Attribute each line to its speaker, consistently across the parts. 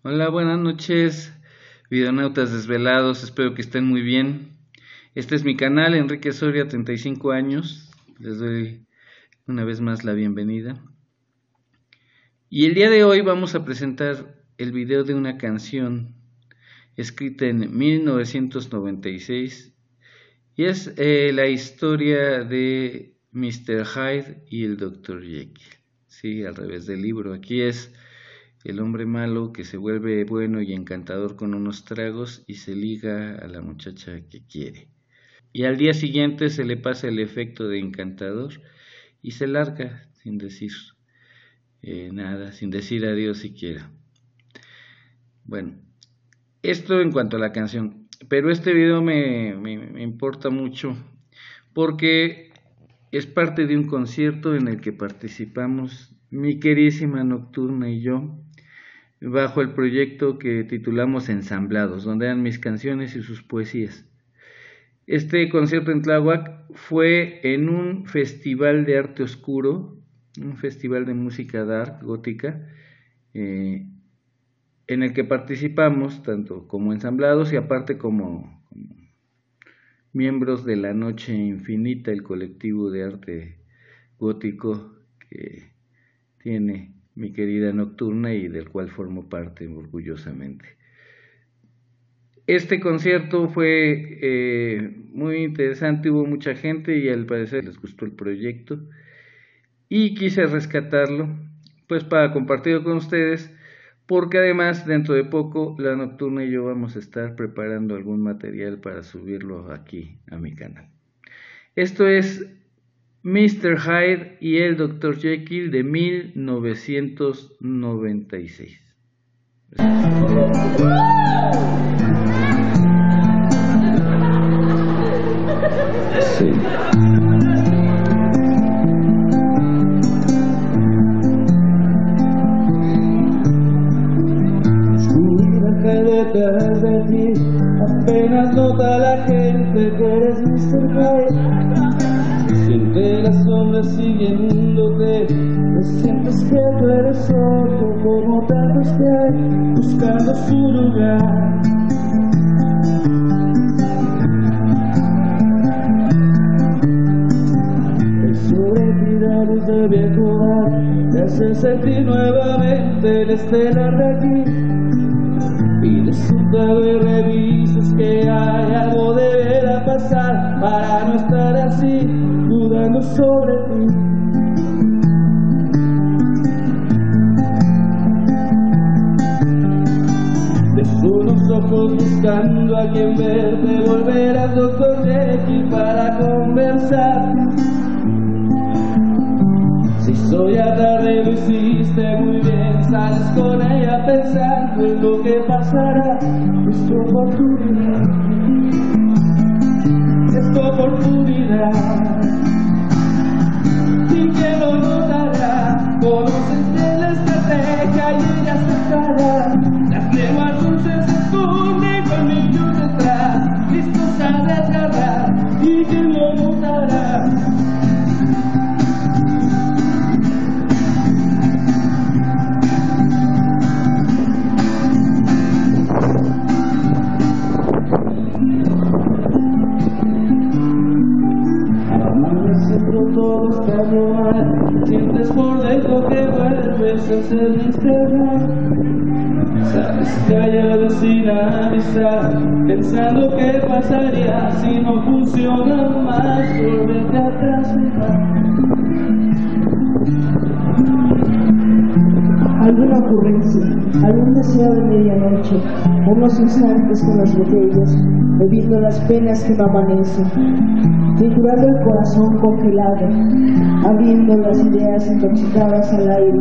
Speaker 1: Hola, buenas noches, videonautas desvelados, espero que estén muy bien. Este es mi canal, Enrique Soria, 35 años, les doy una vez más la bienvenida. Y el día de hoy vamos a presentar el video de una canción escrita en 1996 y es la historia de Mr. Hyde y el Dr. Jekyll. Sí, al revés del libro, aquí es el hombre malo que se vuelve bueno y encantador con unos tragos y se liga a la muchacha que quiere. Y al día siguiente se le pasa el efecto de encantador y se larga sin decir nada, sin decir adiós siquiera. Bueno, esto en cuanto a la canción, pero este video me importa mucho porque es parte de un concierto en el que participamos mi queridísima Nocturna y yo, bajo el proyecto que titulamos Ensamblados, donde eran mis canciones y sus poesías. Este concierto en Tláhuac fue en un festival de arte oscuro, un festival de música dark, gótica, en el que participamos tanto como ensamblados y aparte como miembros de La Noche Infinita, el colectivo de arte gótico que tiene mi querida Nocturna y del cual formo parte orgullosamente. Este concierto fue muy interesante, hubo mucha gente y al parecer les gustó el proyecto y quise rescatarlo pues para compartirlo con ustedes, porque además dentro de poco la Nocturna y yo vamos a estar preparando algún material para subirlo aquí a mi canal. Esto es Mr. Hyde y el Dr. Jekyll de 1996. Sí.
Speaker 2: Detrás de ti, apenas nota la gente que eres Mr. Hyde. Siente las sombras siguiéndote, sientes que tú eres otro como tantos que hay, buscando su lugar. El sobretirarnos del viejo bar te hace sentir nuevamente el estelar de aquí. Pides un trago y revisas que hay algo deberá pasar para no estar así, dudando sobre ti. Dejo los ojos buscando a quien ver, te volverás Dr. Jekyll para conversar. Si soy a tarde lo hiciste muy bien, sales con ella pensando en lo que pasará. Es tu oportunidad, es tu oportunidad. ¿Y quién lo notará? Conoces bien la estrategia y ella aceptará. Las lenguas dulces se esconden con niños detrás, listos a desgarrar. ¿Y quién lo notará? Todo está mal, sientes por dentro que vuelves a ser Mr. Hyde. Sabes callado sin avisar, pensando qué pasaría si no funciona más, volverte atrás.
Speaker 3: Alguna ocurrencia, algún deseo de medianoche, unos instantes con las botellas, bebiendo las penas que no amanecen, triturando el corazón congelado, abriendo las ideas intoxicadas al aire.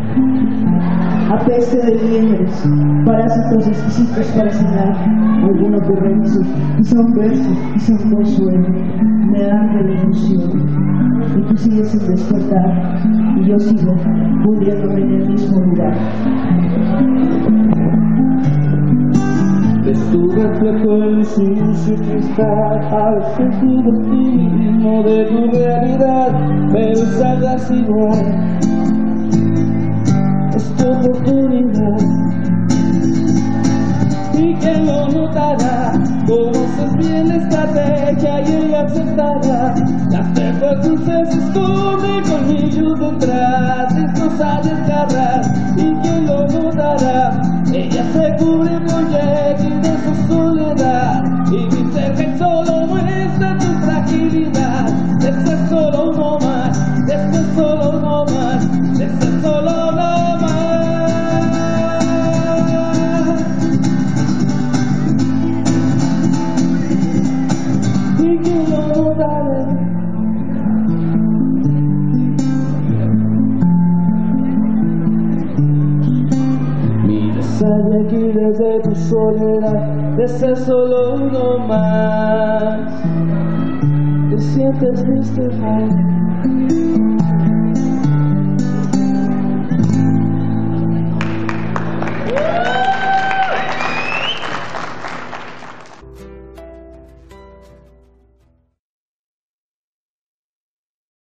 Speaker 3: Apeste de vientres, parásitos exquisitos para cenar, alguna ocurrencia, quizá un verso, quizá un consuelo, me dan de la ilusión, y tú sigues sin despertar, y yo sigo pudriéndome en el mismo lugar.
Speaker 2: Es tu reflejo en el sucio cristal, a veces dudo de ti mismo, de tu realidad, pero salgas igual. Es tu oportunidad, sentada, la perra dulce se esconde colmillos detrás, destroza desgarra, y quién lo notará. Ella se cubre con Jackie de su soledad, y dice que solo muestra tu fragilidad. Esto es solo uno más, esto es solo uno más, esto es solo uno más. Y quién lo notará. Sale aquí desde tu soledad, de ser solo uno más. Te sientes triste,